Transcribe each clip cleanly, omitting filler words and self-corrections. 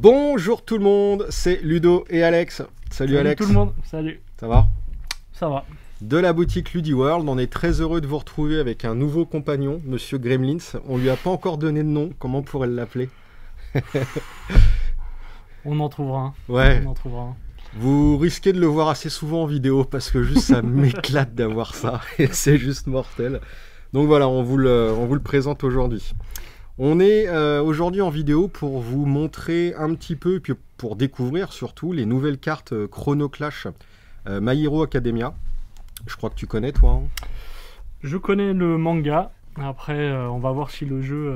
Bonjour tout le monde, c'est Ludo et Alex. Salut Alex. Salut tout le monde, salut. Ça va? Ça va. De la boutique LudiWorld, on est très heureux de vous retrouver avec un nouveau compagnon, Monsieur Gremlins. On lui a pas encore donné de nom, comment on pourrait l'appeler? On en trouvera un. Ouais. On en trouvera un. Vous risquez de le voir assez souvent en vidéo parce que juste ça m'éclate d'avoir ça et c'est juste mortel. Donc voilà, on vous le présente aujourd'hui. On est aujourd'hui en vidéo pour vous montrer un petit peu, et puis pour découvrir surtout les nouvelles cartes Chrono Clash My Hero Academia. Je crois que tu connais toi. Hein. Je connais le manga. Après, on va voir si le jeu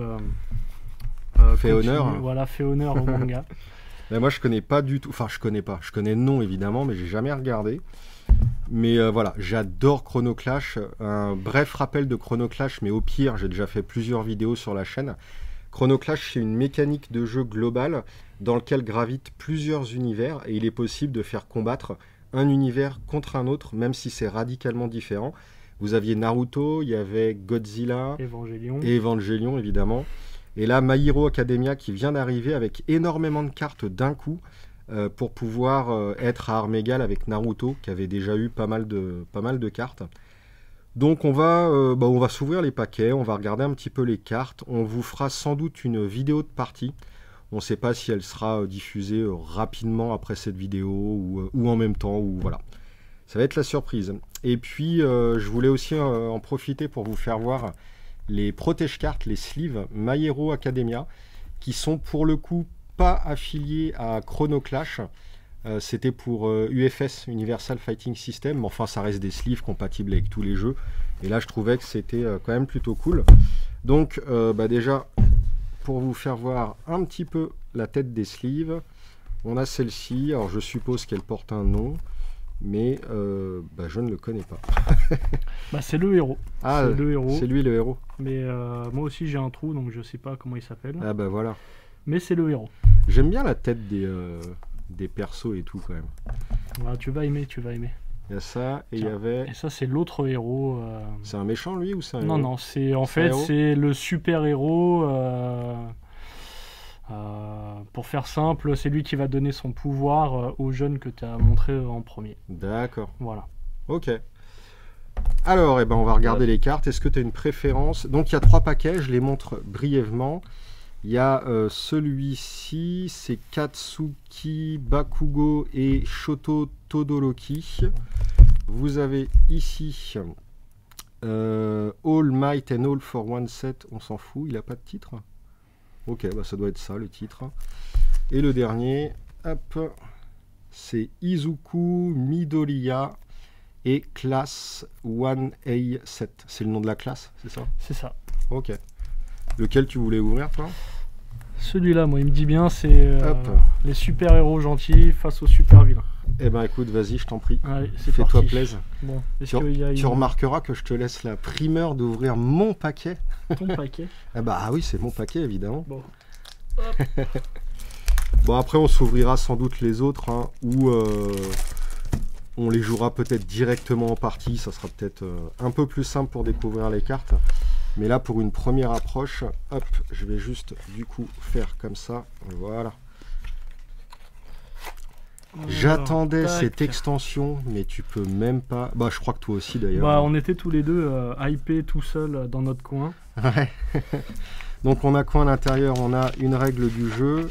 fait honneur. Voilà, fait honneur au manga. Ben moi je connais pas du tout. Enfin je connais pas. Je connais le nom évidemment, mais j'ai jamais regardé. Mais voilà, j'adore Chrono Clash. Un bref rappel de Chrono Clash, mais au pire, j'ai déjà fait plusieurs vidéos sur la chaîne. Chrono Clash, c'est une mécanique de jeu globale dans lequel gravitent plusieurs univers et il est possible de faire combattre un univers contre un autre, même si c'est radicalement différent. Vous aviez Naruto, il y avait Godzilla, Evangelion évidemment. Et là, My Hero Academia qui vient d'arriver avec énormément de cartes d'un coup. Pour pouvoir être à armes égales avec Naruto qui avait déjà eu pas mal de cartes. Donc on va s'ouvrir les paquets, on va regarder un petit peu les cartes, on vous fera sans doute une vidéo de partie. On ne sait pas si elle sera diffusée rapidement après cette vidéo ou en même temps, ou voilà. Ça va être la surprise. Et puis je voulais aussi en profiter pour vous faire voir les protège-cartes, les sleeves My Hero Academia, qui sont pour le coup pas affilié à Chrono Clash, c'était pour UFS, Universal Fighting System, mais enfin ça reste des sleeves compatibles avec tous les jeux, et là je trouvais que c'était quand même plutôt cool. Donc déjà, pour vous faire voir un petit peu la tête des sleeves, on a celle-ci, alors je suppose qu'elle porte un nom, mais je ne le connais pas. C'est le héros. Ah, c'est lui le héros. Mais moi aussi j'ai un trou, donc je sais pas comment il s'appelle. Ah bah voilà. Mais c'est le héros. J'aime bien la tête des persos et tout quand même. Voilà, tu vas aimer, tu vas aimer. Il y a ça et il y avait... Et ça c'est l'autre héros. C'est un méchant lui ou c'est un héros? Non, non, c'est en fait c'est le super héros. Pour faire simple, c'est lui qui va donner son pouvoir au jeune que tu as montré en premier. D'accord. Voilà. Ok. Alors, on va regarder les cartes. Est-ce que tu as une préférence? Donc il y a 3 paquets, je les montre brièvement. Il y a celui-ci, c'est Katsuki Bakugo et Shoto Todoroki. Vous avez ici All Might and All for One Set, on s'en fout, il n'a pas de titre. Ok, ça doit être ça le titre. Et le dernier, hop, c'est Izuku Midoriya et Class 1A Set. C'est le nom de la classe, c'est ça? C'est ça. Ok. Lequel tu voulais ouvrir, toi? Celui-là, moi, il me dit bien, c'est les super-héros gentils face aux super-vilains. Eh ben, écoute, vas-y, je t'en prie. Fais-toi plaisir. Bon, tu remarqueras que je te laisse la primeur d'ouvrir mon paquet. Ton paquet? Ah oui, c'est mon paquet, évidemment. Bon. Bon, après, on s'ouvrira sans doute les autres, hein, ou on les jouera peut-être directement en partie. Ça sera peut-être un peu plus simple pour découvrir les cartes. Mais là, pour une première approche, hop, je vais juste du coup faire comme ça. Voilà. J'attendais cette extension, mais tu peux même pas... je crois que toi aussi d'ailleurs. On était tous les deux hypés tout seuls dans notre coin. Ouais. Donc on a quoi à l'intérieur? On a une règle du jeu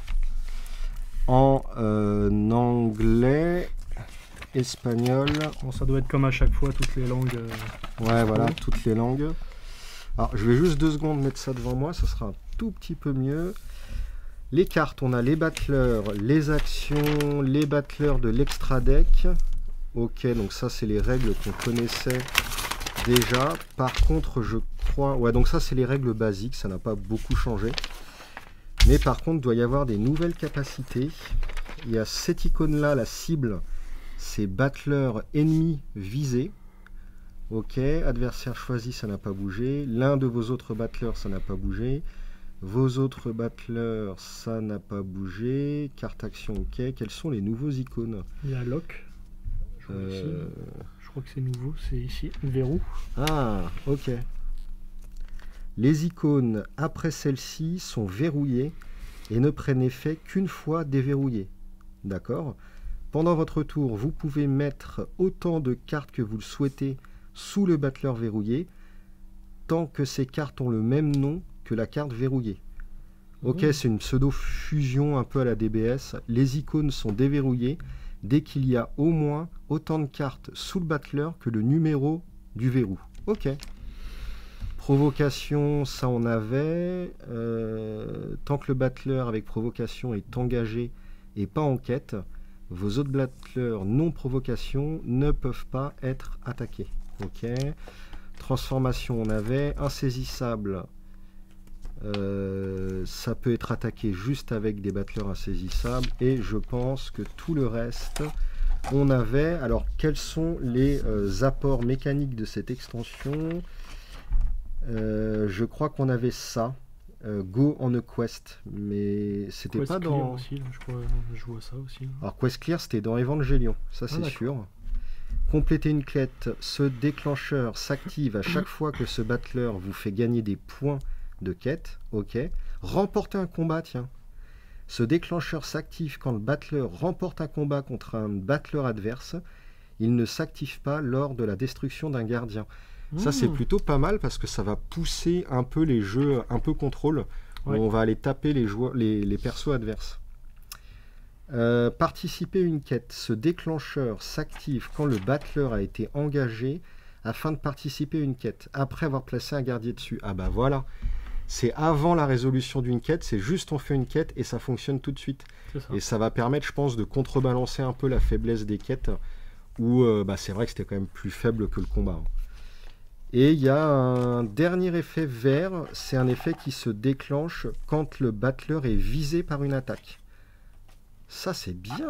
en anglais, espagnol. Bon, ça doit être comme à chaque fois, toutes les langues. Ouais, voilà, toutes les langues. Alors, je vais juste 2 secondes mettre ça devant moi, ça sera un tout petit peu mieux. Les cartes, on a les battleurs, les actions, les battleurs de l'extra deck. Ok, donc ça, c'est les règles qu'on connaissait déjà. Par contre, je crois... Ouais, donc ça, c'est les règles basiques, ça n'a pas beaucoup changé. Mais par contre, il doit y avoir des nouvelles capacités. Il y a cette icône-là, la cible, c'est battleur ennemi visé. Ok, adversaire choisi, ça n'a pas bougé. L'un de vos autres battleurs, ça n'a pas bougé. Vos autres battleurs, ça n'a pas bougé. Carte action, ok. Quels sont les nouveaux icônes? Il y a lock. Je crois que c'est nouveau, c'est ici. Verrou. Ah, ok. Les icônes après celle-ci sont verrouillées. et ne prennent effet qu'une fois déverrouillés. D'accord? Pendant votre tour, vous pouvez mettre autant de cartes que vous le souhaitez sous le battleur verrouillé, tant que ces cartes ont le même nom que la carte verrouillée. Ok, c'est une pseudo-fusion un peu à la DBS. Les icônes sont déverrouillées dès qu'il y a au moins autant de cartes sous le battleur que le numéro du verrou. Ok. Provocation, ça on avait. Tant que le battleur avec provocation est engagé et pas en quête, vos autres battleurs non provocation ne peuvent pas être attaqués. Ok. Transformation, on avait. Insaisissable, ça peut être attaqué juste avec des battleurs insaisissables. Et je pense que tout le reste, on avait. Alors, quels sont les apports mécaniques de cette extension? Je crois qu'on avait ça. Go on a quest, mais c'était pas dans... Aussi, là, je vois ça aussi. Alors, Quest Clear, c'était dans Evangelion, ça c'est sûr. Compléter une quête, ce déclencheur s'active à chaque fois que ce battleur vous fait gagner des points de quête. Ok. Remporter un combat, tiens. Ce déclencheur s'active quand le battleur remporte un combat contre un battleur adverse. Il ne s'active pas lors de la destruction d'un gardien. Ça, c'est plutôt pas mal parce que ça va pousser un peu les jeux un peu contrôle, où on va aller taper les persos adverses. Participer à une quête. Ce déclencheur s'active quand le battleur a été engagé afin de participer à une quête, après avoir placé un gardien dessus. Ah bah voilà, c'est avant la résolution d'une quête, c'est juste on fait une quête et ça fonctionne tout de suite. Et ça va permettre, je pense, de contrebalancer un peu la faiblesse des quêtes, où c'est vrai que c'était quand même plus faible que le combat. Et il y a un dernier effet vert, c'est un effet qui se déclenche quand le battleur est visé par une attaque. Ça, c'est bien.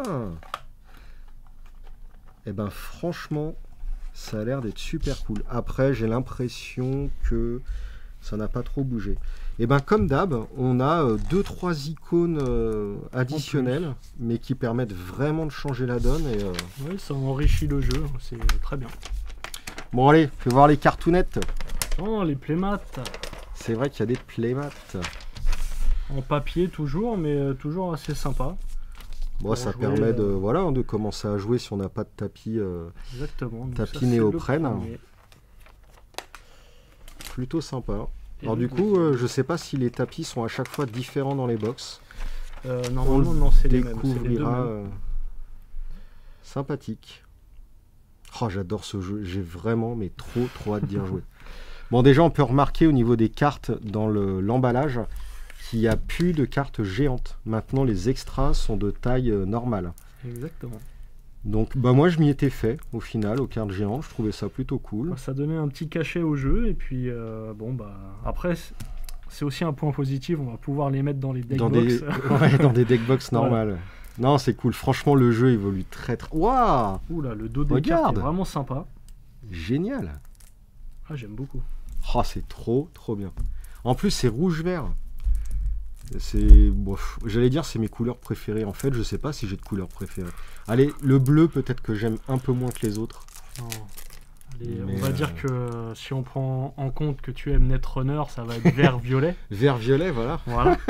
Et ben franchement, ça a l'air d'être super cool. Après, j'ai l'impression que ça n'a pas trop bougé. Et ben comme d'hab, on a 2-3 icônes additionnelles, mais qui permettent vraiment de changer la donne. Et, oui, ça enrichit le jeu, c'est très bien. Bon allez, fais voir les cartoonettes. Oh, les playmats. C'est vrai qu'il y a des playmats. En papier toujours, mais toujours assez sympa. Bon, ça permet de commencer à jouer si on n'a pas de tapis, tapis néoprène. Plutôt sympa. Alors du coup, je sais pas si les tapis sont à chaque fois différents dans les box. Normalement, non, c'est les mêmes. Découvrira. Sympathique. Oh, j'adore ce jeu. J'ai vraiment, mais trop hâte d'y rejouer. Bon, déjà, on peut remarquer au niveau des cartes dans l'emballage qu'il n'y a plus de cartes géantes. Maintenant, les extras sont de taille normale. Exactement. Donc, moi, je m'y étais fait, au final, aux cartes géantes. Je trouvais ça plutôt cool. Ça donnait un petit cachet au jeu. Et puis, après, c'est aussi un point positif. On va pouvoir les mettre dans les deckbox. Dans des deckbox normales. Voilà. Non, c'est cool. Franchement, le jeu évolue très... Waouh! Oula, le dos des cartes est vraiment sympa. Génial. Ah, j'aime beaucoup. Oh, c'est trop bien. En plus, c'est rouge-vert. C'est... j'allais dire, c'est mes couleurs préférées. En fait, je sais pas si j'ai de couleurs préférées. Allez, le bleu, peut-être que j'aime un peu moins que les autres. Non. Allez, on va dire que si on prend en compte que tu aimes Netrunner, ça va être vert-violet. Vert-violet, voilà.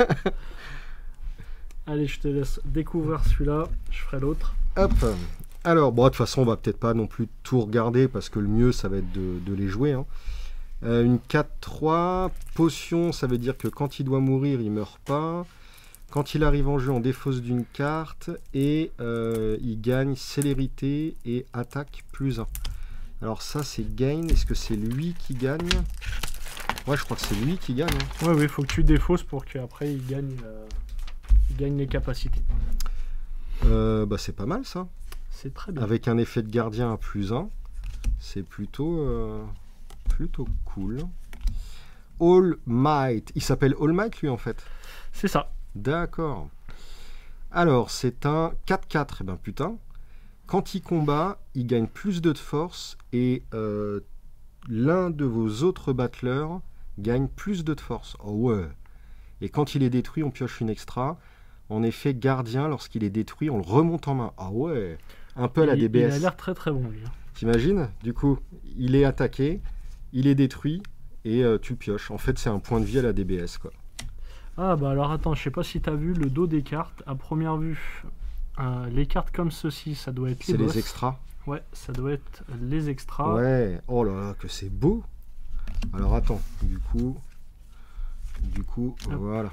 Allez, je te laisse découvrir celui-là, je ferai l'autre. Hop. Alors, de toute façon, on va peut-être pas non plus tout regarder, parce que le mieux, ça va être de les jouer. Hein. Une 4-3, potion, ça veut dire que quand il doit mourir, il meurt pas. Quand il arrive en jeu, on défausse d'une carte, et il gagne célérité et attaque +1. Alors ça, c'est gain. Est-ce que c'est lui qui gagne? Ouais, je crois que c'est lui qui gagne. Hein. Oui, il faut que tu défausses pour qu'après, il gagne les capacités. C'est pas mal ça. C'est très bien. Avec un effet de gardien à +1, c'est plutôt cool. All Might. Il s'appelle All Might lui en fait. C'est ça. D'accord. Alors c'est un 4-4. Et ben putain. Quand il combat, il gagne +2 de force et l'un de vos autres battleurs gagne +2 de force. Oh ouais. Et quand il est détruit, on pioche une extra. En effet, gardien, lorsqu'il est détruit, on le remonte en main. Ah ouais, un peu à la DBS. Il a l'air très très bon, lui. T'imagines? Du coup, il est attaqué, il est détruit, et tu le pioches. En fait, c'est un point de vie à la DBS, quoi. Ah bah alors attends, je sais pas si t'as vu le dos des cartes. À première vue, les cartes comme ceci, ça doit être les C'est boss. les extras. Ouais, ça doit être les extras. Ouais, oh là là, que c'est beau. Alors attends, du coup, Hop. voilà.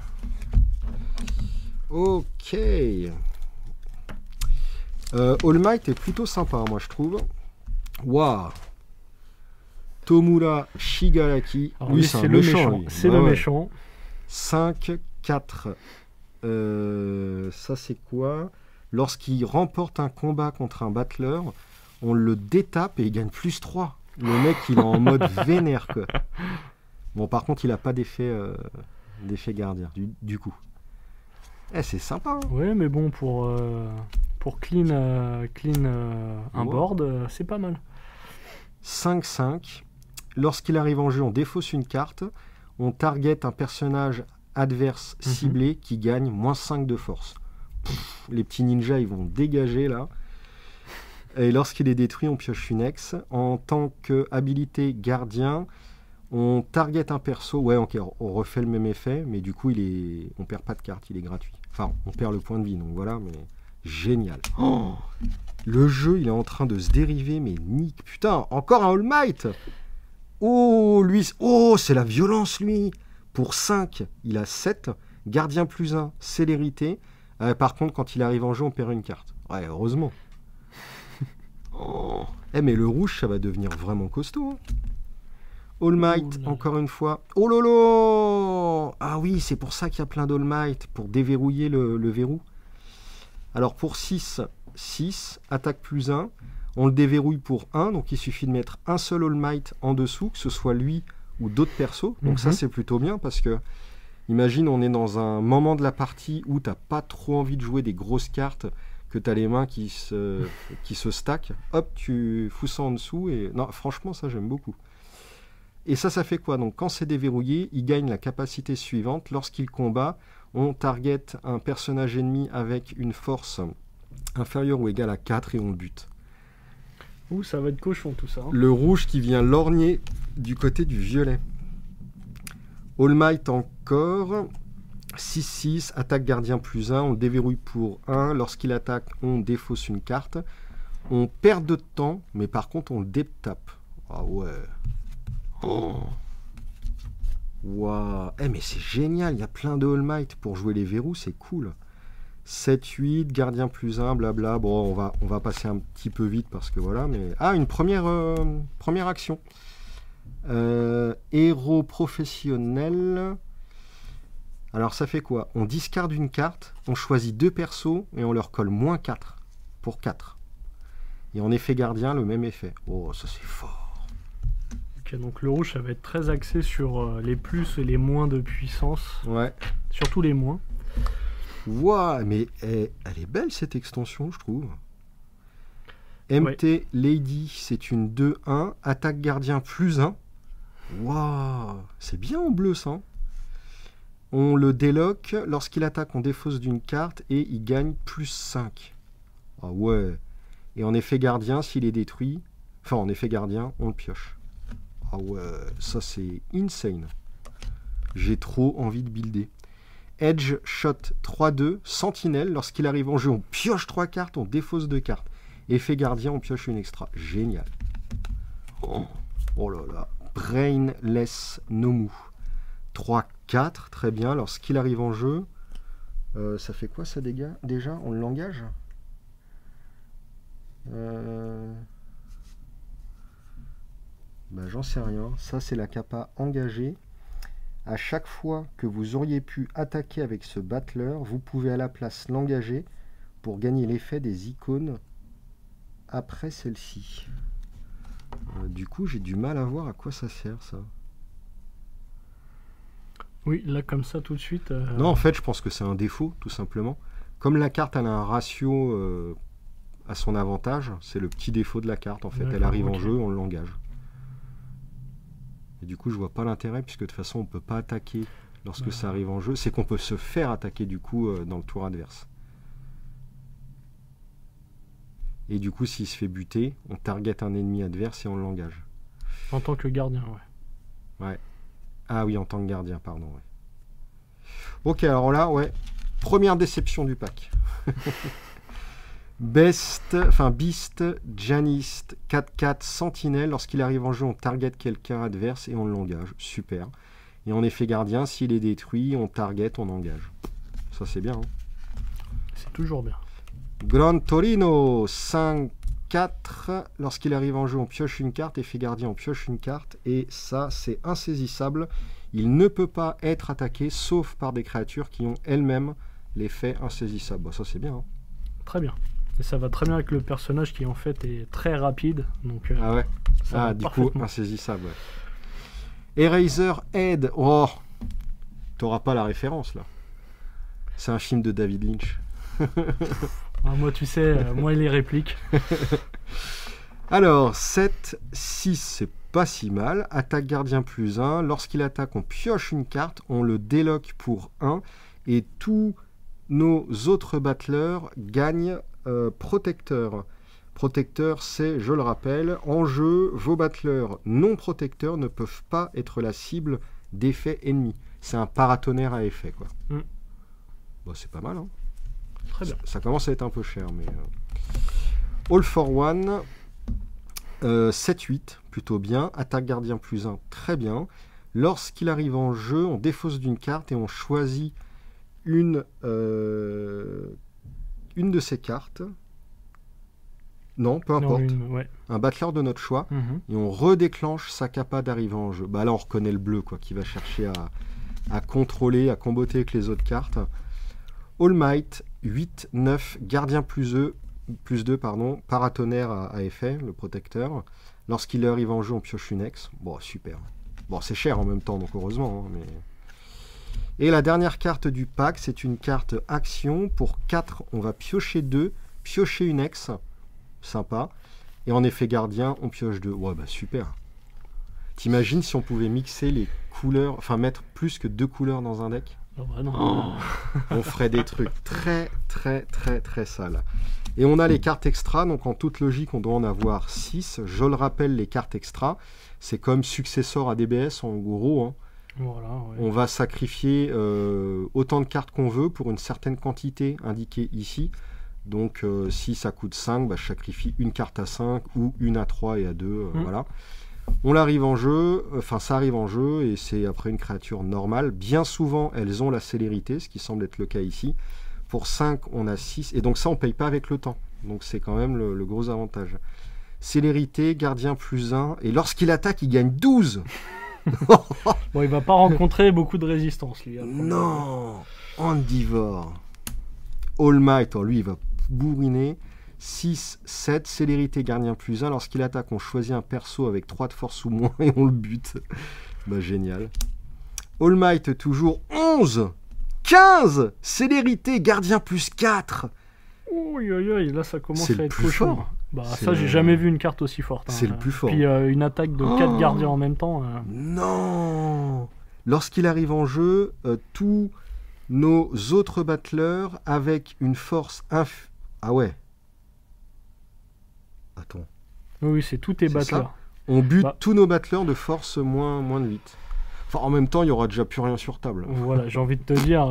Ok. All Might est plutôt sympa, moi je trouve. Waouh. Tomura Shigaraki. Alors Lui, lui, c'est un c'est le méchant. méchant. Lui. C'est Ah le ouais. méchant. 5, 4. Ça c'est quoi? Lorsqu'il remporte un combat contre un battleur, on le détape et il gagne plus 3. Le mec, il est en mode vénère, quoi. Bon, par contre, il a pas d'effet gardien, du coup. Eh, c'est sympa, hein. Ouais, mais bon, pour clean, un Wow. board, c'est pas mal. 5, 5. Lorsqu'il arrive en jeu, on défausse une carte. On target un personnage adverse ciblé qui gagne moins 5 de force. Pff, les petits ninjas, ils vont dégager, là. Et lorsqu'il est détruit, on pioche une ex. En tant que habilité gardien, on target un perso. Ouais, ok, on refait le même effet, mais du coup, on perd pas de carte, il est gratuit. Enfin, on perd le point de vie, donc voilà, mais génial. Oh, le jeu, il est en train de se dériver, mais nique. Putain, encore un All Might. Oh, lui, oh, c'est la violence, lui. Pour 5, il a 7. Gardien plus 1, célérité. Par contre, quand il arrive en jeu, on perd une carte. Ouais, heureusement. Oh. Eh, mais le rouge, ça va devenir vraiment costaud, hein. All Might, encore une fois. Oh lolo! Ah oui, c'est pour ça qu'il y a plein d'All Might, pour déverrouiller le verrou. Alors pour 6, 6, attaque plus 1. On le déverrouille pour 1, donc il suffit de mettre un seul All Might en dessous, que ce soit lui ou d'autres persos. Donc ça, c'est plutôt bien, parce que, imagine, on est dans un moment de la partie où t'as pas trop envie de jouer des grosses cartes, que tu as les mains qui se stackent, hop, tu fous ça en dessous, et non, franchement, ça, j'aime beaucoup. Et ça fait quoi? Donc, quand c'est déverrouillé, il gagne la capacité suivante. Lorsqu'il combat, on target un personnage ennemi avec une force inférieure ou égale à 4 et on le bute. Ouh, ça va être cochon tout ça. Hein. Le rouge qui vient lorgner du côté du violet. All Might encore. 6-6, attaque gardien plus 1, on le déverrouille pour 1. Lorsqu'il attaque, on défausse une carte. On perd de temps, mais par contre, on le détape. Ah ouais. Oh. Waouh. Eh, mais c'est génial, il y a plein de All Might pour jouer les verrous, c'est cool. 7-8, gardien plus 1, blabla. Bon, on va passer un petit peu vite parce que voilà, mais... Ah, une première action. Héros professionnel. Alors ça fait quoi? On discarde une carte, on choisit 2 persos et on leur colle moins 4 pour 4. Et en effet gardien, le même effet. Oh, ça c'est fort. Ok, donc le rouge, ça va être très axé sur les plus et les moins de puissance. Ouais. Surtout les moins. Waouh, mais elle est belle cette extension, je trouve. MT Lady, c'est une 2-1. Attaque gardien plus 1. Waouh, c'est bien en bleu ça. On le déloque. Lorsqu'il attaque, on défausse d'une carte et il gagne plus 5. Ah ouais. Et en effet gardien, s'il est détruit, enfin en effet gardien, on le pioche. Ah ouais, ça c'est insane. J'ai trop envie de builder. Edge Shot 3-2, Sentinelle. Lorsqu'il arrive en jeu, on pioche 3 cartes, on défausse 2 cartes. Effet gardien, on pioche une extra. Génial. Oh là là. Brainless Nomu. 3-4, très bien. Lorsqu'il arrive en jeu, ça fait quoi ça déjà? On l'engage? J'en sais rien. Ça, c'est la capa engagée. À chaque fois que vous auriez pu attaquer avec ce battleur, vous pouvez à la place l'engager pour gagner l'effet des icônes après celle-ci. Du coup, j'ai du mal à voir à quoi ça sert, ça. Oui, là, comme ça, tout de suite... Non, en fait, je pense que c'est un défaut, tout simplement. Comme la carte, elle a un ratio à son avantage, c'est le petit défaut de la carte, en fait. Elle arrive en jeu, on l'engage. Et du coup, je vois pas l'intérêt, puisque de toute façon, on peut pas attaquer lorsque ça arrive en jeu. C'est qu'on peut se faire attaquer, du coup, dans le tour adverse. Et du coup, s'il se fait buter, on target un ennemi adverse et on l'engage. En tant que gardien, ouais. Ouais. Ah oui, en tant que gardien, pardon. Ouais. Ok, alors là, ouais. Première déception du pack. Beast, Janist, 4-4, Sentinelle. Lorsqu'il arrive en jeu, on target quelqu'un adverse et on l'engage. Super. Et en effet gardien, s'il est détruit, on target, on engage. Ça, c'est bien. Hein. C'est toujours bien. Gran Torino, 5-4. Lorsqu'il arrive en jeu, on pioche une carte. Effet gardien, on pioche une carte. Et ça, c'est insaisissable. Il ne peut pas être attaqué, sauf par des créatures qui ont elles-mêmes l'effet insaisissable. Bon, ça, c'est bien. Hein. Très bien. Et ça va très bien avec le personnage qui, en fait, est très rapide. Donc, ah ouais. Ah, du coup, insaisissable. Ouais. Eraser Head. Oh, t'auras pas la référence, là. C'est un film de David Lynch. Moi, tu sais, moi et les répliques. Alors, 7, 6, c'est pas si mal. Attaque gardien plus 1. Lorsqu'il attaque, on pioche une carte, on le déloque pour 1. Et tous nos autres battleurs gagnent protecteur. Protecteur, c'est, je le rappelle, en jeu, vos battleurs non protecteurs ne peuvent pas être la cible d'effets ennemis. C'est un paratonnerre à effet, quoi. Bon, c'est pas mal, hein. Très bien. Ça commence à être un peu cher, mais... All for one, 7-8, plutôt bien. Attaque gardien plus 1, très bien. Lorsqu'il arrive en jeu, on défausse d'une carte et on choisit une de ces cartes. Non, peu importe. Ouais. Un battleur de notre choix. Et on redéclenche sa capa d'arrivée en jeu. Bah là, on reconnaît le bleu, quoi, qui va chercher à contrôler, à comboter avec les autres cartes. All Might, 8, 9, gardien plus 2, paratonnerre à effet, le protecteur. Lorsqu'il arrive en jeu, on pioche une ex. Bon, super. Bon, c'est cher en même temps, donc heureusement. Hein, mais... Et la dernière carte du pack, c'est une carte action. Pour 4, on va piocher 2, piocher une ex. Sympa. Et en effet gardien, on pioche 2. Ouais, bah super. T'imagines si on pouvait mixer les couleurs, enfin mettre plus que 2 couleurs dans un deck? Non. On ferait des trucs très sales. Et on a les cartes extra, donc en toute logique, on doit en avoir 6. Je le rappelle, les cartes extra, c'est comme successeur à DBS en gros. Hein. Voilà, ouais. On va sacrifier autant de cartes qu'on veut pour une certaine quantité indiquée ici. Donc si ça coûte 5, bah, je sacrifie une carte à 5 ou une à 3 et à 2. Voilà. On l'arrive en jeu, ça arrive en jeu et c'est après une créature normale. Bien souvent, elles ont la célérité, ce qui semble être le cas ici. Pour 5, on a 6. Et donc ça, on ne paye pas avec le temps. Donc c'est quand même le gros avantage. Célérité, gardien plus 1. Et lorsqu'il attaque, il gagne 12. Bon, il va pas rencontrer beaucoup de résistance, lui. Non, Andivore. All Might, lui, il va bourriner. 6, 7, célérité, gardien plus 1. Lorsqu'il attaque, on choisit un perso avec 3 de force ou moins et on le bute. Bah, génial. All Might, toujours 11, 15, célérité, gardien plus 4. Oui, là, ça commence à être plus fort. Bah, ça, j'ai jamais vu une carte aussi forte. Hein. C'est le plus fort. Puis une attaque de 4 gardiens en même temps. Non. Lorsqu'il arrive en jeu, tous nos autres battleurs avec une force Ah ouais. Attends. Oui, c'est tous tes battleurs. On bute tous nos battleurs de force moins de 8. Enfin, en même temps, il n'y aura déjà plus rien sur table. Voilà, j'ai envie de te dire...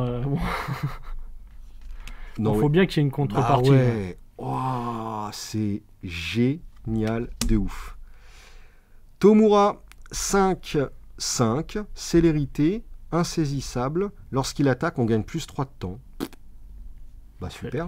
Non, faut bien qu'il y ait une contrepartie. Bah ouais. Oh, c'est génial de ouf. Tomura, 5, 5, célérité, insaisissable. Lorsqu'il attaque, on gagne plus 3 de temps. Bah super.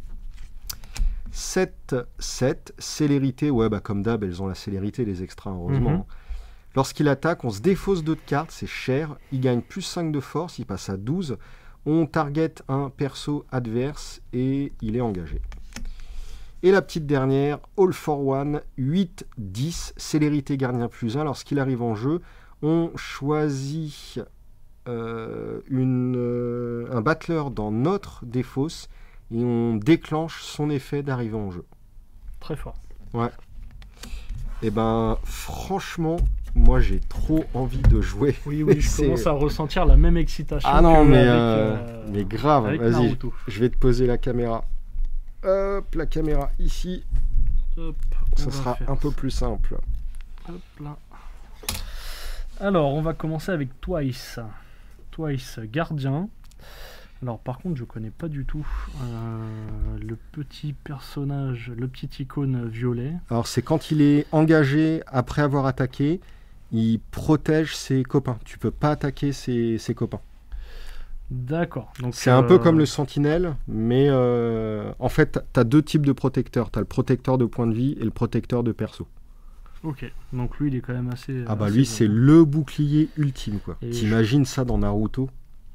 7, 7, célérité, ouais, bah comme d'hab, elles ont la célérité, les extras, heureusement. Lorsqu'il attaque, on se défausse 2 de cartes, c'est cher. Il gagne plus 5 de force, il passe à 12. On target un perso adverse et il est engagé. Et la petite dernière, All for One, 8, 10, célérité gardien plus 1. Lorsqu'il arrive en jeu, on choisit un battleur dans notre défausse et on déclenche son effet d'arrivée en jeu. Très fort. Ouais. Et ben, franchement, moi j'ai trop envie de jouer. Oui, je commence à ressentir la même excitation. Ah non, mais grave, vas-y, je vais te poser la caméra. Hop, la caméra ici. Hop, ça sera un peu plus simple. Hop là. Alors, on va commencer avec Twice. Twice, gardien. Alors par contre, je connais pas du tout le petit personnage, le petit icône violet. Alors c'est quand il est engagé après avoir attaqué, il protège ses copains. Tu peux pas attaquer ses copains. D'accord. Donc C'est un peu comme le sentinelle, mais en fait, tu as deux types de protecteurs. Tu as le protecteur de points de vie et le protecteur de perso. Ok, donc lui il est quand même assez... Ah bah assez lui, bon. c'est le bouclier ultime, quoi. Et T'imagines ça dans Naruto?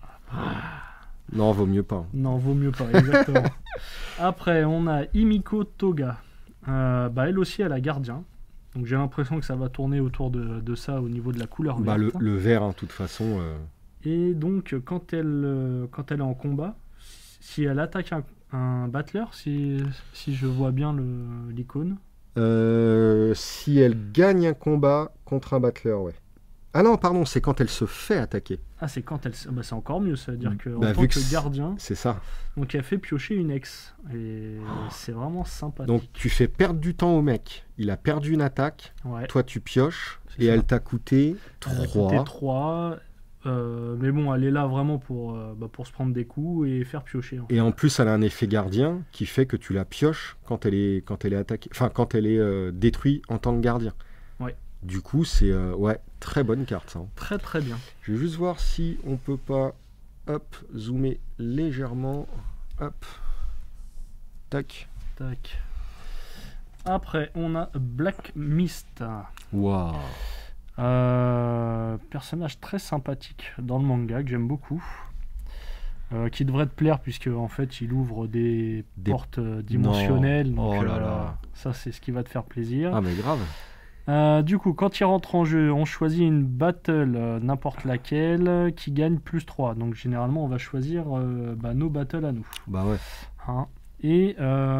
Non, vaut mieux pas. Non, vaut mieux pas, exactement. Après, on a Himiko Toga. Bah, elle aussi, elle a gardien. Donc j'ai l'impression que ça va tourner autour de ça au niveau de la couleur Bah, verte. le vert, de toute façon. Et donc, quand elle est en combat, si elle attaque un battler, si je vois bien l'icône... Si elle gagne un combat contre un battler, ouais. Ah non, pardon, c'est quand elle se fait attaquer. Ah, c'est quand elle... Bah, c'est encore mieux, ça veut dire qu'en Bah, tant vu que que gardien, c'est ça. donc elle fait piocher une ex. Et c'est vraiment sympathique. Donc tu fais perdre du temps au mec. Il a perdu une attaque, Ouais, toi tu pioches, c'est et ça. elle t'a coûté Elle a coûté 3. 3. Mais bon, elle est là vraiment pour se prendre des coups et faire piocher. En fait. Et en plus, elle a un effet gardien qui fait que tu la pioches quand elle est attaquée, enfin quand elle est détruite en tant que gardien. Ouais. Du coup, c'est ouais, très bonne carte ça. Très très bien. Je vais juste voir si on peut pas zoomer légèrement. Hop. Tac. Tac. Après, on a Black Mist. Waouh. Personnage très sympathique dans le manga que j'aime beaucoup. Qui devrait te plaire puisque en fait il ouvre des portes dimensionnelles. Non. Donc, Oh là là. ça c'est ce qui va te faire plaisir. Ah mais grave. Du coup, quand il rentre en jeu, on choisit une battle, n'importe laquelle, qui gagne plus 3. Donc généralement, on va choisir nos battles à nous. Bah ouais. Hein. Et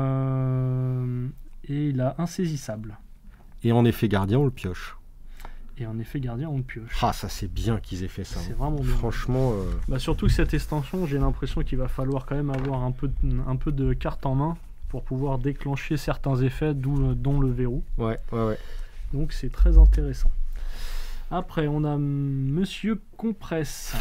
il a insaisissable. Et en effet gardien, on le pioche. Et en effet, gardien, on le pioche. Ah, ça c'est bien qu'ils aient fait ça. C'est vraiment bien. Franchement. Bah, surtout que cette extension, j'ai l'impression qu'il va falloir quand même avoir un peu de cartes en main pour pouvoir déclencher certains effets, dont le verrou. Ouais. Donc c'est très intéressant. Après, on a Monsieur Compresse.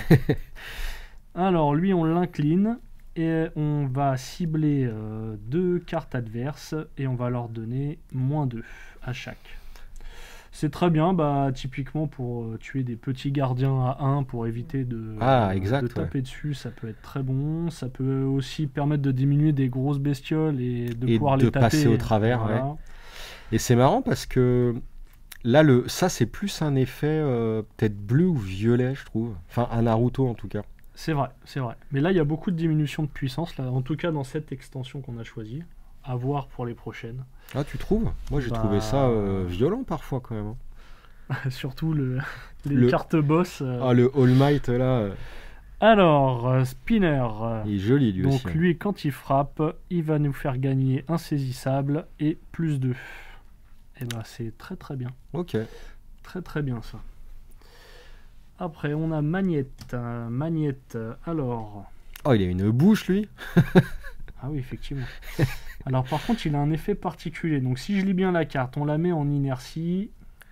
Alors, lui, on l'incline et on va cibler 2 cartes adverses et on va leur donner -2 à chaque. C'est très bien, bah, typiquement pour tuer des petits gardiens à 1 pour éviter de taper dessus, ça peut être très bon. Ça peut aussi permettre de diminuer des grosses bestioles et de pouvoir les taper. Passer au travers, voilà. ouais. Et c'est marrant parce que là, ça c'est plus un effet peut-être bleu ou violet, je trouve. Enfin, un Naruto en tout cas. C'est vrai. Mais là, il y a beaucoup de diminution de puissance, là, en tout cas dans cette extension qu'on a choisie. À voir pour les prochaines. Ah, tu trouves? Moi, j'ai trouvé ça violent parfois quand même. Surtout les cartes boss. Ah, le All Might là. Alors, Spinner. Il est joli lui aussi. Donc lui, quand il frappe, il va nous faire gagner insaisissable et +2. Et ben c'est très très bien. Ok. Très très bien ça. Après, on a Magnette. Magnette, alors... Oh, il a une bouche lui. Ah oui, effectivement. Alors par contre, il a un effet particulier. Donc si je lis bien la carte, on la met en inertie,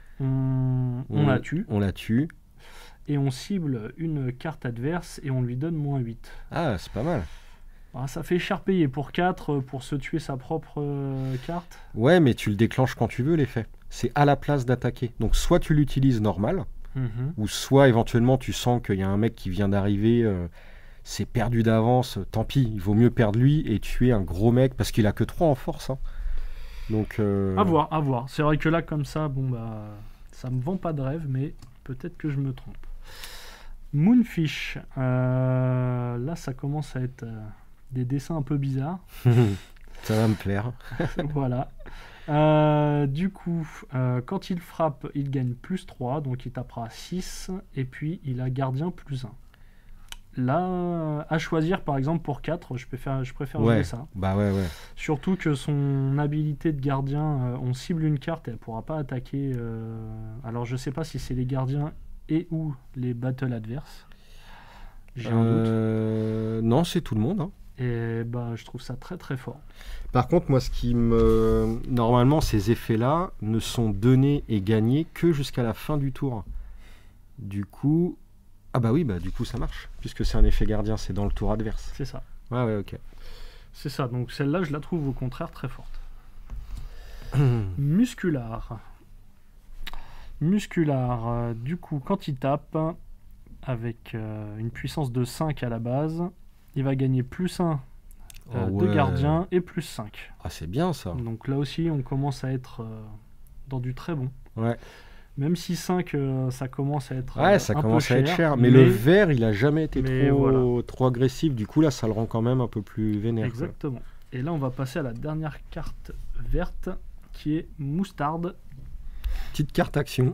on la tue. On la tue. Et on cible une carte adverse et on lui donne -8. Ah, c'est pas mal. Ah, ça fait cher payer pour 4 pour se tuer sa propre carte. Ouais, mais tu le déclenches quand tu veux l'effet. C'est à la place d'attaquer. Donc soit tu l'utilises normal, ou soit éventuellement tu sens qu'il y a un mec qui vient d'arriver... c'est perdu d'avance, tant pis, il vaut mieux perdre lui et tuer un gros mec parce qu'il a que 3 en force. Hein. Donc, à voir. C'est vrai que là, comme ça, bon bah, ça me vend pas de rêve, mais peut-être que je me trompe. Moonfish, là, ça commence à être des dessins un peu bizarres. Ça va me plaire. Voilà. Du coup, quand il frappe, il gagne +3, donc il tapera 6, et puis il a gardien +1. Là, à choisir par exemple pour 4, je préfère jouer ça. Bah ouais. Surtout que son habilité de gardien, on cible une carte et elle pourra pas attaquer. Alors je sais pas si c'est les gardiens et ou les battles adverses. J'ai un doute. Non, c'est tout le monde. Hein. Et bah je trouve ça très très fort. Par contre, moi, normalement, ces effets-là ne sont donnés et gagnés que jusqu'à la fin du tour. Du coup... Ah bah oui, bah du coup ça marche, puisque c'est un effet gardien, c'est dans le tour adverse. C'est ça. Ouais, ouais, ok. C'est ça, donc celle-là, je la trouve au contraire très forte. Muscular. Muscular, du coup, quand il tape, avec une puissance de 5 à la base, il va gagner +1 de gardien et +5. Ah, c'est bien ça. Donc là aussi, on commence à être dans du très bon. Ouais. Même si 5, ça commence à être ça un commence peu à être cher. Mais le vert, il a jamais été trop agressif. Du coup, là, ça le rend quand même un peu plus vénère. Exactement. Quoi. Et là, on va passer à la dernière carte verte, qui est Moustarde. Petite carte action.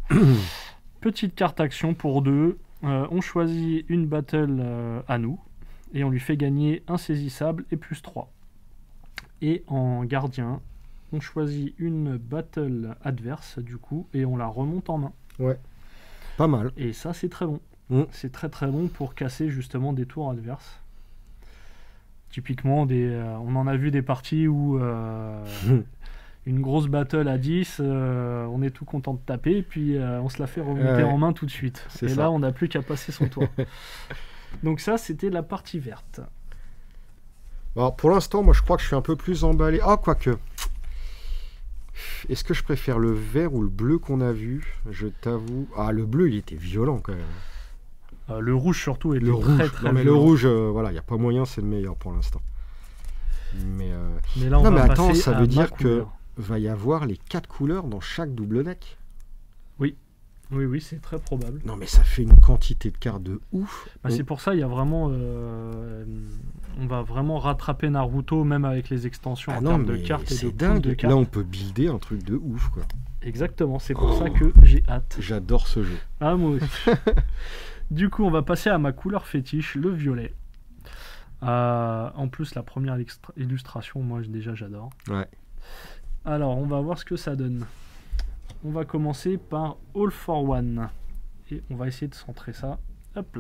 Petite carte action pour 2. On choisit une battle à nous. Et on lui fait gagner insaisissable et +3. Et en gardien, on choisit une battle adverse, du coup, et on la remonte en main. Ouais, pas mal. Et ça, c'est très bon. C'est très très bon pour casser justement des tours adverses. Typiquement, on en a vu des parties où une grosse battle à 10, on est tout content de taper, puis on se la fait remonter en main tout de suite. Et là, on n'a plus qu'à passer son tour. Donc ça, c'était la partie verte. Alors, pour l'instant, moi, je crois que je suis un peu plus emballé. Ah, quoique. Est-ce que je préfère le vert ou le bleu qu'on a vu? Je t'avoue. Ah, le bleu, il était violent quand même. Le rouge surtout était très très non, mais violent. Le rouge, voilà, il n'y a pas moyen, c'est le meilleur pour l'instant. Mais là, on va attends, passer ça à veut dire couleur. que va y avoir les 4 couleurs dans chaque double deck. Oui, c'est très probable. Non, mais ça fait une quantité de cartes de ouf. C'est pour ça, il y a vraiment... on va vraiment rattraper Naruto, même avec les extensions en termes de cartes et de dingue. De cartes. Là, on peut builder un truc de ouf, quoi. Exactement, c'est pour ça que j'ai hâte. J'adore ce jeu. Ah, moi aussi. Du coup, on va passer à ma couleur fétiche, le violet. En plus, la première illustration, moi, déjà, j'adore. Ouais. Alors, on va voir ce que ça donne. On va commencer par All for One. Et on va essayer de centrer ça. Hop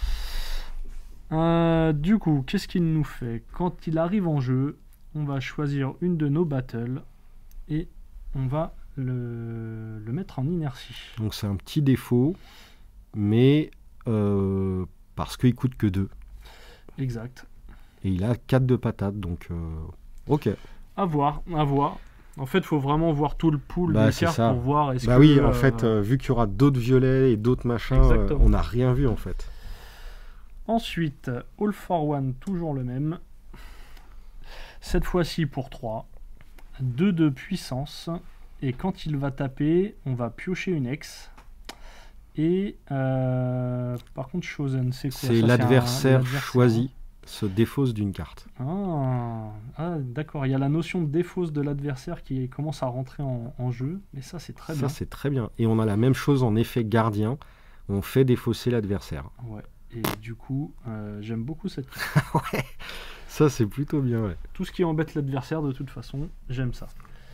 là. Du coup, qu'est-ce qu'il nous fait? Quand il arrive en jeu, on va choisir une de nos battles et on va le mettre en inertie. Donc c'est un petit défaut, mais parce qu'il coûte que 2. Exact. Et il a 4 de patates, donc ok. À voir. En fait, il faut vraiment voir tout le pool des cartes pour voir est-ce que... oui, en fait, vu qu'il y aura d'autres violets et d'autres machins, on n'a rien vu en fait. Ensuite, All for One, toujours le même. Cette fois-ci pour 3. 2 de puissance. Et quand il va taper, on va piocher une ex. Et par contre, Chosen, c'est quoi? C'est l'adversaire choisi se défausse d'une carte. Ah, d'accord. Il y a la notion de défausse de l'adversaire qui commence à rentrer en jeu. Mais ça, c'est très bien. Ça, c'est très bien. Et on a la même chose en effet gardien. On fait défausser l'adversaire. Ouais. Et du coup, j'aime beaucoup cette carte. Ouais. Ça, c'est plutôt bien, ouais. Tout ce qui embête l'adversaire, de toute façon, j'aime ça.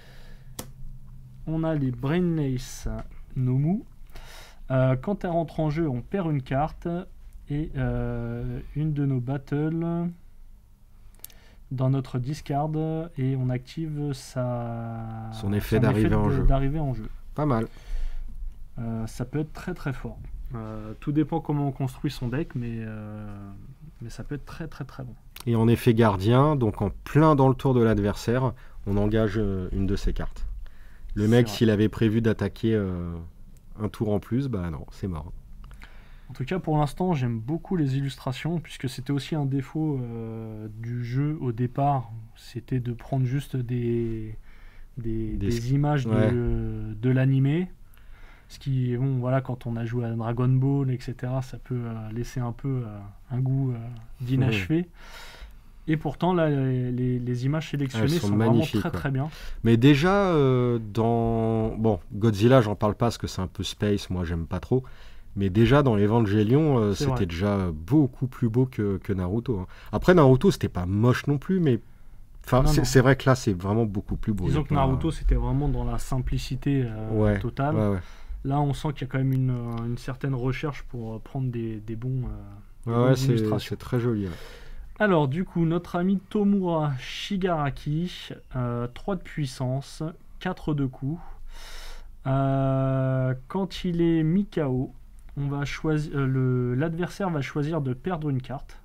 On a les Brainlace Nomu. Quand elle rentre en jeu, on perd une carte et une de nos battles dans notre discard et on active son effet d'arrivée en jeu. Pas mal. Ça peut être très très fort. Tout dépend comment on construit son deck, mais ça peut être très très très bon. Et en effet gardien, donc en plein dans le tour de l'adversaire, on engage une de ses cartes. Le mec, s'il avait prévu d'attaquer un tour en plus, bah non, c'est mort. En tout cas, pour l'instant, j'aime beaucoup les illustrations, puisque c'était aussi un défaut du jeu au départ. C'était de prendre juste des images de l'animé. Ce qui, bon, voilà, quand on a joué à Dragon Ball, etc., ça peut laisser un peu un goût d'inachevé. Et pourtant, là, les images sélectionnées sont vraiment très très bien. Mais déjà, Bon, Godzilla, j'en parle pas parce que c'est un peu space, moi j'aime pas trop. Mais déjà, dans Evangelion, c'était déjà beaucoup plus beau que Naruto. Hein. Après, Naruto, c'était pas moche non plus, mais... Enfin, c'est vrai que là, c'est vraiment beaucoup plus beau. Disons que Naruto, c'était vraiment dans la simplicité totale. Ouais. Là, on sent qu'il y a quand même une certaine recherche pour prendre des bons illustrations. C'est très joli. Ouais. Alors, du coup, notre ami Tomura Shigaraki, 3 de puissance, 4 de coups. Quand il est mi-KO, on va choisir, l'adversaire va choisir de perdre une carte.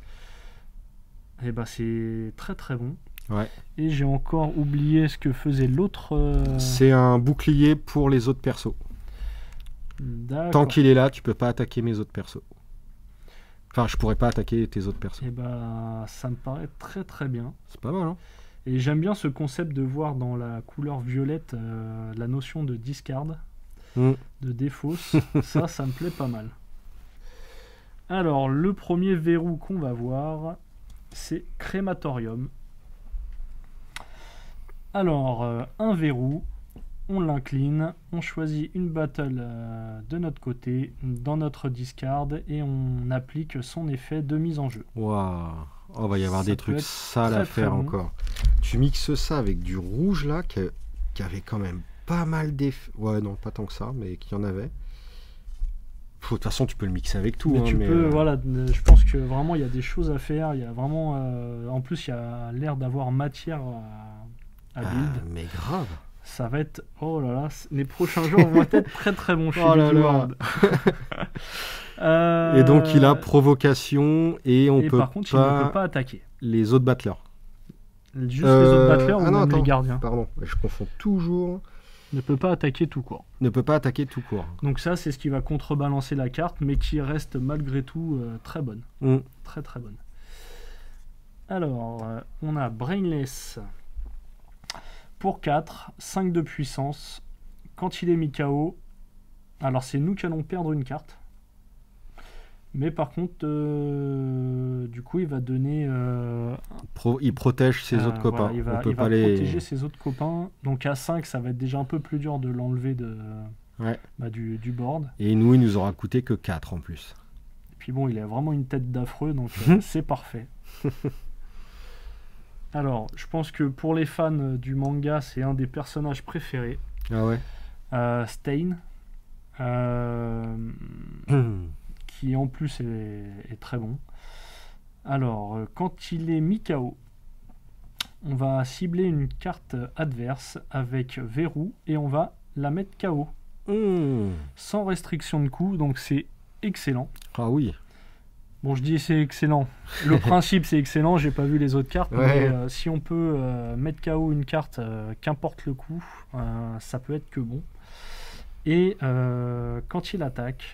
Et bah c'est très très bon. Ouais. Et j'ai encore oublié ce que faisait l'autre. C'est un bouclier pour les autres persos. Tant qu'il est là, tu peux pas attaquer mes autres persos. Enfin, je pourrais pas attaquer tes autres persos. Et bah ça me paraît très très bien. C'est pas mal, hein? Et j'aime bien ce concept de voir dans la couleur violette la notion de discard, de défausse. Ça me plaît pas mal. Alors, le premier verrou qu'on va voir, c'est Crématorium. Alors, un verrou, on l'incline, on choisit une battle de notre côté, dans notre discard, et on applique son effet de mise en jeu. Waouh! Oh, va y avoir des trucs sales à faire bon. encore. Tu mixes ça avec du rouge là, qui avait quand même pas mal d'effets. Ouais, non, pas tant que ça, mais qui en avait. De toute façon, tu peux le mixer avec tout. Mais hein, tu peux, voilà, je pense que vraiment il y a des choses à faire. Il y a vraiment, en plus, il y a l'air d'avoir matière à build. Mais grave. Ça va être, oh là là, les prochains jours vont être très très bons chez Oh là là. World. Et donc il a provocation et on peut par contre, il ne peut pas attaquer. Les autres battleurs. Juste les autres battleurs ou même les gardiens. Pardon, je confonds toujours. Ne peut pas attaquer tout court. Ne peut pas attaquer tout court. Donc ça, c'est ce qui va contrebalancer la carte, mais qui reste malgré tout très bonne. Très très bonne. Alors, on a Brainless pour 4, 5 de puissance. Quand il est mis KO, alors c'est nous qui allons perdre une carte. Mais par contre, du coup, il va donner... il protège ses autres copains. Voilà, il va protéger ses autres copains. Donc à 5, ça va être déjà un peu plus dur de l'enlever du board. Et nous, il nous aura coûté que 4 en plus. Et puis bon, il a vraiment une tête d'affreux, donc c'est parfait. Alors, je pense que pour les fans du manga, c'est un des personnages préférés. Ah ouais. Stain. Qui en plus est très bon. Alors, quand il est mis KO, on va cibler une carte adverse avec verrou et on va la mettre KO. Sans restriction de coup, donc c'est excellent. Ah oui. Bon, je dis c'est excellent. Le principe c'est excellent, j'ai pas vu les autres cartes, mais si on peut mettre KO une carte, qu'importe le coup, ça peut être que bon. Et quand il attaque,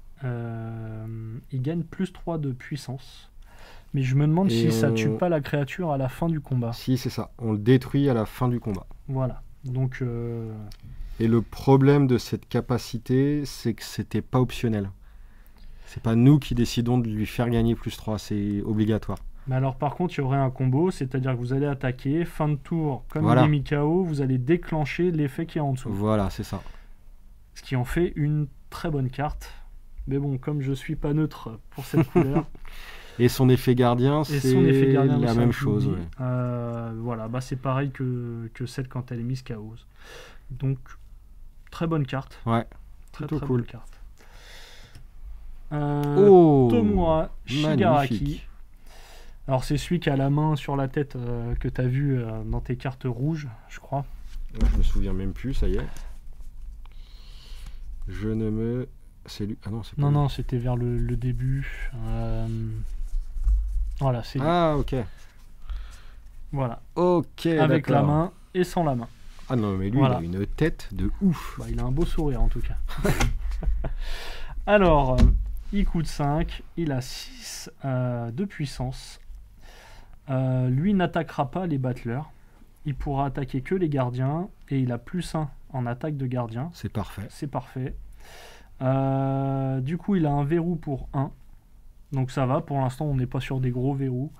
il gagne plus 3 de puissance. Mais je me demande si ça tue pas la créature à la fin du combat. Si, c'est ça. On le détruit à la fin du combat. Voilà. Donc, et le problème de cette capacité, c'est que c'était pas optionnel. C'est pas nous qui décidons de lui faire gagner plus 3, c'est obligatoire. Mais alors par contre, il y aurait un combo, c'est-à-dire que vous allez attaquer, fin de tour, comme il est mis KO, vous allez déclencher l'effet qui est en dessous. Voilà, c'est ça. Ce qui en fait une très bonne carte. Mais bon, comme je suis pas neutre pour cette couleur... Et son effet gardien, c'est la même chose. Ouais. Voilà, bah c'est pareil que celle quand elle est mise KO. Donc, très bonne carte. Ouais, très cool. Bonne carte. Tomura Shigaraki. Magnifique. Alors, c'est celui qui a la main sur la tête que tu as vu dans tes cartes rouges, je crois. Je me souviens même plus, ça y est. Je ne me... C'est lui. Ah non, c'est pas lui. Non, c'était vers le début. Voilà, c'est lui. Ah, ok. Voilà. Ok, avec la main et sans la main. Ah non, mais lui, il a une tête de ouf. Bah, il a un beau sourire, en tout cas. Alors, il coûte 5. Il a 6 de puissance. Lui n'attaquera pas les battleurs. Il pourra attaquer que les gardiens. Et il a plus 1 en attaque de gardien. C'est parfait. C'est parfait. Du coup, il a un verrou pour 1. Donc ça va, pour l'instant, on n'est pas sur des gros verrous.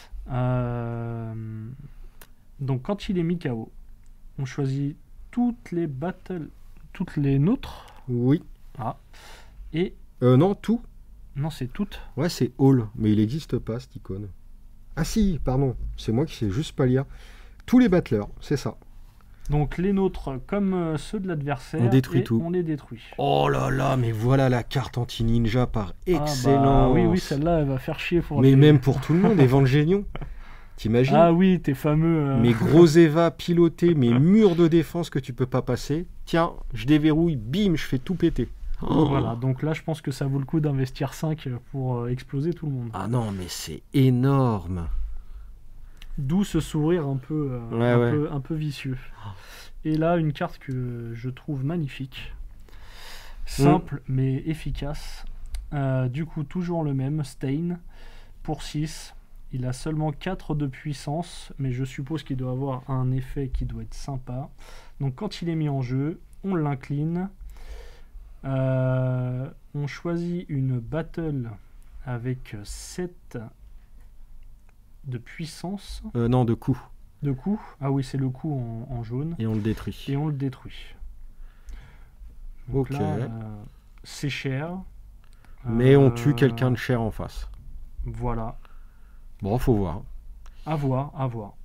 Donc quand il est mis KO, on choisit toutes les nôtres. Oui. Ah. Et... non, tout. Non, c'est toutes. Ouais, c'est all, mais il n'existe pas, cette icône. Ah si, pardon, c'est moi qui sais juste pas lire. Tous les battleurs, c'est ça. Donc les nôtres, comme ceux de l'adversaire, on détruit tout. On les détruit. Oh là là, mais voilà la carte anti-ninja par excellence. Oui, celle-là, elle va faire chier pour mais même pour tout le monde, Evangelion. T'imagines? Ah oui, tes fameux... Mes gros Eva pilotés, mes murs de défense que tu peux pas passer. Tiens, je déverrouille, bim, je fais tout péter. Voilà, donc là je pense que ça vaut le coup d'investir 5 pour exploser tout le monde. Ah non, mais c'est énorme. D'où ce sourire un peu, un peu vicieux. Et là, une carte que je trouve magnifique. Simple mais efficace. Du coup, toujours le même, Stain, pour 6. Il a seulement 4 de puissance, mais je suppose qu'il doit avoir un effet qui doit être sympa. Donc quand il est mis en jeu, on l'incline. On choisit une battle avec 7 de puissance. Non, de coup. De coup. Ah oui, c'est le coup en jaune. Et on le détruit. Et on le détruit. Donc ok. là, c'est cher. Mais on tue quelqu'un de cher en face. Voilà. Bon, faut voir. À voir.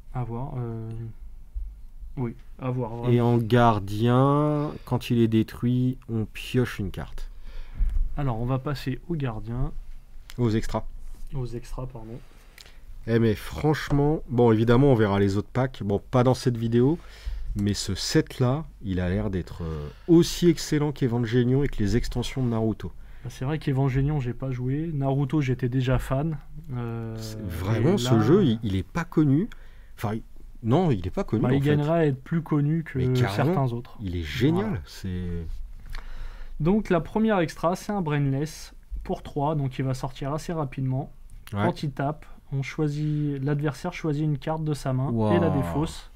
Oui, à voir. Vraiment. Et en gardien, quand il est détruit, on pioche une carte. Alors, on va passer au gardien. Aux extras. Aux extras, pardon. Eh mais franchement, bon évidemment on verra les autres packs, bon pas dans cette vidéo, mais ce set là, il a l'air d'être aussi excellent qu'Evangelion et que les extensions de Naruto. C'est vrai qu'Evangelion j'ai pas joué, Naruto j'étais déjà fan. Vraiment là, ce jeu il est pas connu, enfin non il est pas connu. Il gagnerait à être plus connu que certains autres. Il est génial, voilà. Donc la première extra c'est un Brainless pour 3, donc il va sortir assez rapidement. Ouais. Quand il tape, l'adversaire choisit une carte de sa main et la défausse.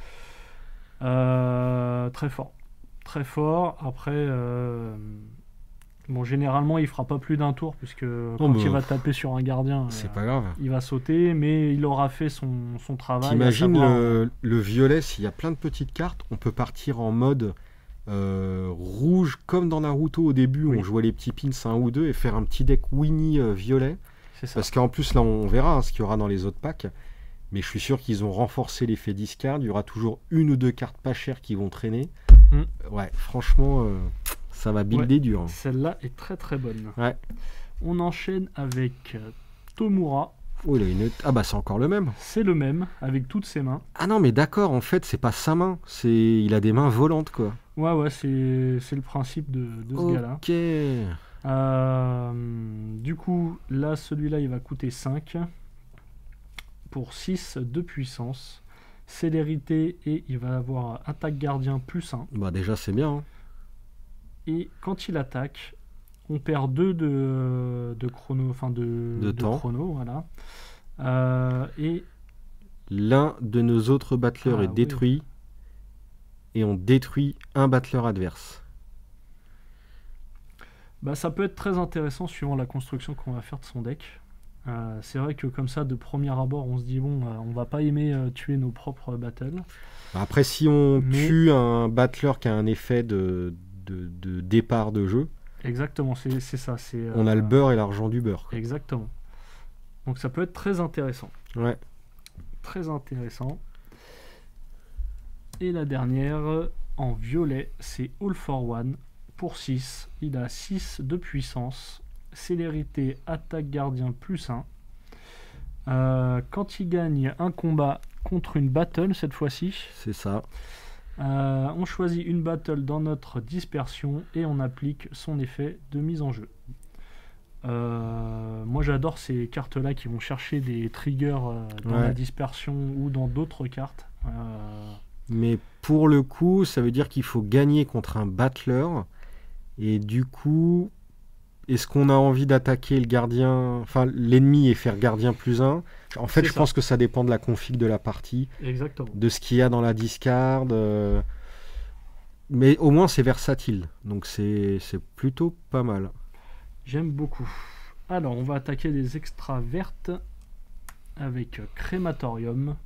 Très fort. Après, bon, généralement, il fera pas plus d'un tour puisque quand il va taper sur un gardien, c'est pas grave. Il va sauter, mais il aura fait son travail. T'imagines le violet, s'il y a plein de petites cartes, on peut partir en mode rouge comme dans Naruto au début, où on jouait les petits pins 1 ou 2 et faire un petit deck Winnie violet. Parce qu'en plus, là, on verra ce qu'il y aura dans les autres packs. Mais je suis sûr qu'ils ont renforcé l'effet discard. Il y aura toujours 1 ou 2 cartes pas chères qui vont traîner. Ouais, franchement, ça va builder dur. Hein. Celle-là est très très bonne. Ouais. On enchaîne avec Tomura. Oh, il a une... Ah bah c'est encore le même. C'est le même, avec toutes ses mains. Ah non, mais d'accord, en fait, c'est pas sa main. Il a des mains volantes, quoi. Ouais, c'est le principe de ce gars-là. Ok. Du coup, là, celui-là, il va coûter 5 pour 6 de puissance, célérité et il va avoir attaque gardien plus 1. Bah déjà, c'est bien. Hein. Et quand il attaque, on perd 2 de chrono, enfin de temps. Chrono, voilà. Et l'un de nos autres battleurs est détruit et on détruit un battleur adverse. Bah, ça peut être très intéressant suivant la construction qu'on va faire de son deck. C'est vrai que comme ça, de premier abord, on se dit bon, on va pas aimer tuer nos propres battles. Après, si on tue un battleur qui a un effet de départ de jeu, exactement, c'est ça. On a le beurre et l'argent du beurre. Quoi. Exactement. Donc ça peut être très intéressant. Ouais. Très intéressant. Et la dernière, en violet, c'est All for One. Pour 6, il a 6 de puissance, célérité, attaque gardien plus 1. Quand il gagne un combat contre une battle, cette fois-ci, c'est ça. On choisit une battle dans notre dispersion et on applique son effet de mise en jeu. Moi j'adore ces cartes-là qui vont chercher des triggers dans la dispersion ou dans d'autres cartes. Mais pour le coup, ça veut dire qu'il faut gagner contre un battleur. Et du coup, est-ce qu'on a envie d'attaquer le gardien, enfin l'ennemi et faire gardien plus 1 ? En fait, je pense que ça dépend de la config de la partie. Exactement. De ce qu'il y a dans la discard. Mais au moins, c'est versatile. Donc, c'est plutôt pas mal. J'aime beaucoup. Alors, on va attaquer les extras vertes avec Crématorium.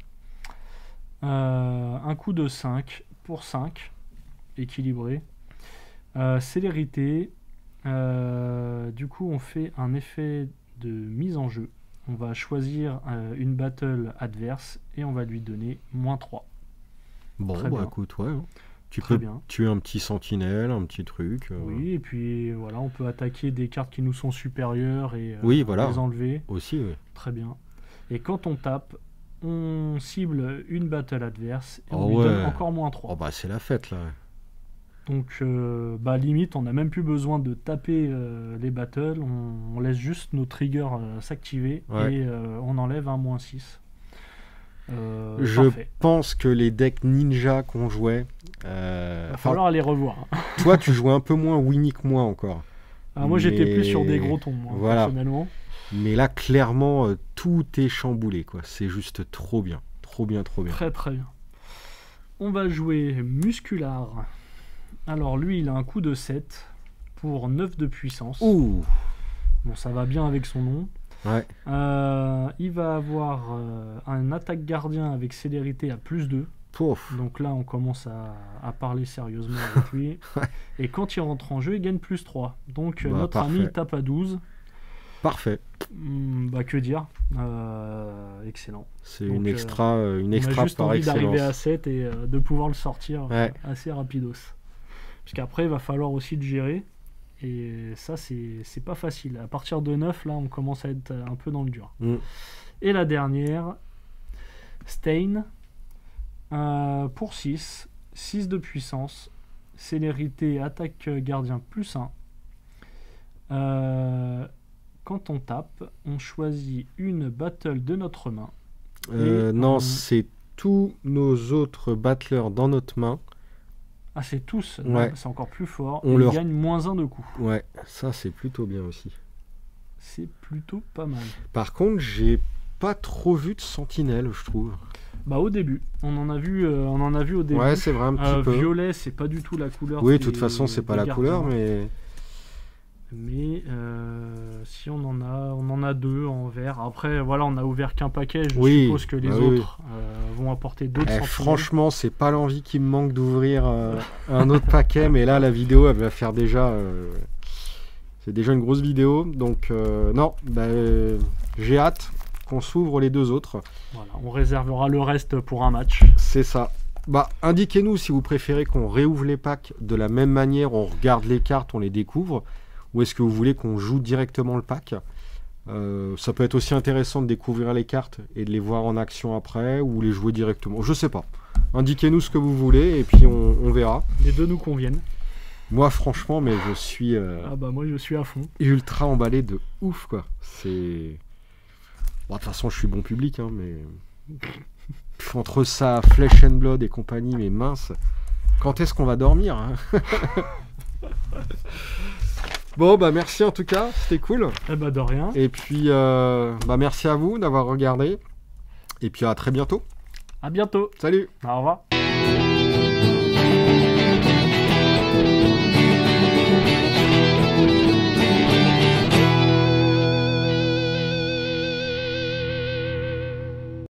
Un coup de 5 pour 5. Équilibré. Célérité. Du coup, on fait un effet de mise en jeu. On va choisir une battle adverse et on va lui donner -3. Bon, bah écoute, ouais. Tu Très peux bien. tuer un petit sentinelle, un petit truc. Oui, et puis voilà, on peut attaquer des cartes qui nous sont supérieures et voilà. les enlever. Aussi, oui. Très bien. Et quand on tape, on cible une battle adverse et on lui donne encore -3. Oh bah c'est la fête là. Donc, limite, on n'a même plus besoin de taper les battles. On laisse juste nos triggers s'activer et on enlève un -6. Je pense que les decks ninja qu'on jouait... va falloir les revoir. Toi, tu jouais un peu moins Winnie que moi encore. Moi, j'étais plus sur des gros tons, personnellement. Mais là, clairement, tout est chamboulé, quoi. C'est juste trop bien. Trop bien, trop bien. Très, très bien. On va jouer Muscular. Alors, lui, il a un coup de 7 pour 9 de puissance. Ouh. Bon, ça va bien avec son nom. Ouais. Il va avoir un attaque gardien avec célérité à +2. Pouf. Donc là, on commence à parler sérieusement avec lui. Et quand il rentre en jeu, il gagne +3. Donc notre parfait. ami, il tape à 12. Parfait. Que dire, excellent. C'est une extra on a juste par envie excellence. d'arriver à 7 et de pouvoir le sortir assez rapidos. Puisqu'après, il va falloir aussi le gérer. Et ça, c'est pas facile. À partir de 9, là, on commence à être un peu dans le dur. Et la dernière, Stain, pour 6 de puissance, célérité, attaque gardien +1. Quand on tape, on choisit une battle de notre main. Non, c'est tous nos autres battleurs dans notre main. Ah, c'est tous, c'est encore plus fort. On leur gagne -1 de coup. Ouais, ça c'est plutôt bien aussi. C'est plutôt pas mal. Par contre, j'ai pas trop vu de sentinelle, je trouve. Au début, on en a vu au début. Ouais, c'est vrai un petit peu. Violet, c'est pas du tout la couleur. Oui, de toute façon, c'est pas la couleur, mais. Mais si on en a 2 en vert. Après, voilà, on a ouvert qu'un paquet. Je suppose que les autres vont apporter d'autres sentinelles. Franchement, c'est pas l'envie qui me manque d'ouvrir un autre paquet, mais là, la vidéo, elle va faire déjà. C'est déjà une grosse vidéo, donc non, j'ai hâte qu'on s'ouvre les 2 autres. Voilà, on réservera le reste pour un match. C'est ça. Indiquez-nous si vous préférez qu'on réouvre les packs de la même manière, on regarde les cartes, on les découvre. Ou est-ce que vous voulez qu'on joue directement le pack? Ça peut être aussi intéressant de découvrir les cartes et de les voir en action après, ou les jouer directement. Je sais pas. Indiquez-nous ce que vous voulez et puis on verra. Les 2 nous conviennent. Moi, franchement, mais je suis... moi, je suis à fond. Ultra emballé de ouf, quoi. C'est... De toute façon, je suis bon public, hein, mais... Entre ça, Flesh and Blood et compagnie, mais mince. Quand est-ce qu'on va dormir, hein? Bon, merci en tout cas, c'était cool. De rien. Et puis, merci à vous d'avoir regardé. Et puis à très bientôt. À bientôt. Salut. Au revoir.